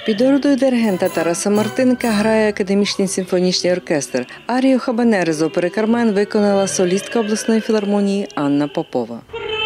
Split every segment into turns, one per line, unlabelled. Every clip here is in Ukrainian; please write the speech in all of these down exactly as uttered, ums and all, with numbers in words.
Під орудою диригента Тараса Мартиника грає академічний симфонічний оркестр. Арію «Хабанери» з опери «Кармен» виконала солістка обласної філармонії Анна Попова.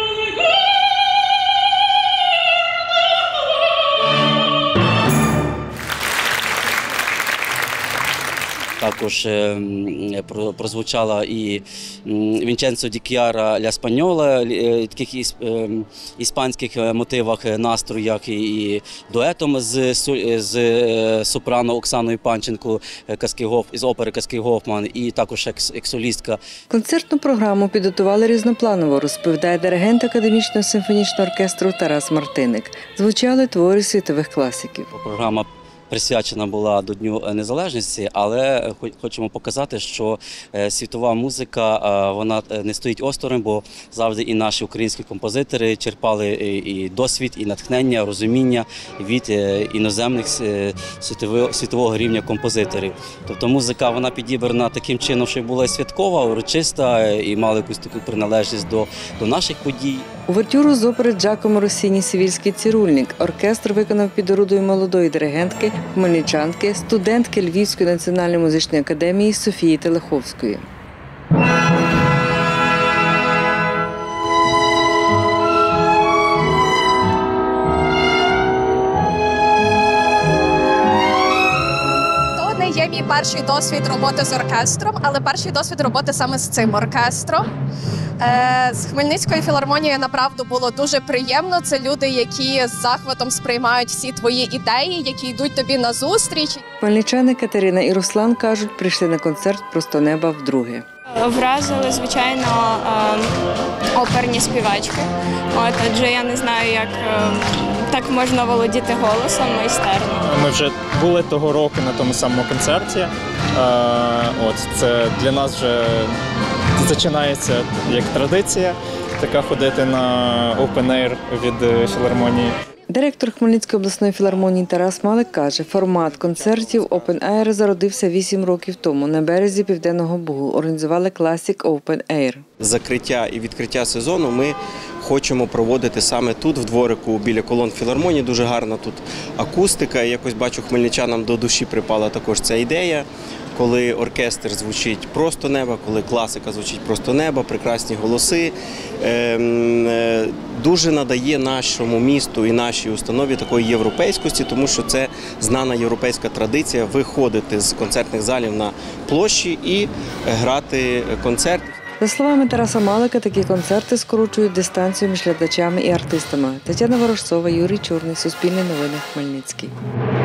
Також прозвучала і Вінченцо Ді К'яра «Ля Спаньола», таких іспанських мотивах, настроях, і дуетом з, з сопрано Оксаною Панченко з опери «Казки Гофман», і також як солістка.
Концертну програму підготували різнопланово, розповідає диригент академічного симфонічного оркестру Тарас Мартиник. Звучали твори світових класиків.
Програма присвячена була до Дню Незалежності, але хочемо показати, що світова музика, вона не стоїть осторонь, бо завжди і наші українські композитори черпали і досвід, і натхнення, розуміння від іноземних світового рівня композиторів. Тобто музика, вона підібрана таким чином, що була і святкова, урочиста, і мала якусь таку приналежність до, до наших подій.
Увертюру з опери Джакомо Россіні «Севільський цирюльник» оркестр виконав під орудою молодої диригентки, хмельничанки, студентки Львівської національної музичної академії Софії Телеховської.
То не є мій перший досвід роботи з оркестром, але перший досвід роботи саме з цим оркестром. З Хмельницькою філармонією, направду, було дуже приємно. Це люди, які з захватом сприймають всі твої ідеї, які йдуть тобі назустріч.
Хмельничани Катерина і Руслан, кажуть, прийшли на концерт «Просто неба» вдруге.
Вразили, звичайно, оперні співачки. От, адже я не знаю, як так можна володіти голосом майстерно.
Ми вже були того року на тому самому концерті. От, це для нас вже починається як традиція така ходити на Open Air від філармонії.
Директор Хмельницької обласної філармонії Тарас Малик каже, формат концертів Open Air зародився вісім років тому. На березі Південного Бугу організували Classic Open Air.
Закриття і відкриття сезону ми хочемо проводити саме тут, в дворику, біля колон філармонії. Дуже гарна тут акустика. І якось бачу, хмельничанам до душі припала також ця ідея. Коли оркестр звучить просто неба, коли класика звучить просто неба, прекрасні голоси, дуже надає нашому місту і нашій установі такої європейськості, тому що це знана європейська традиція виходити з концертних залів на площі і грати концерт.
За словами Тараса Малика, такі концерти скорочують дистанцію між глядачами і артистами. Тетяна Ворожцова, Юрій Чорний, Суспільне новини, Хмельницький.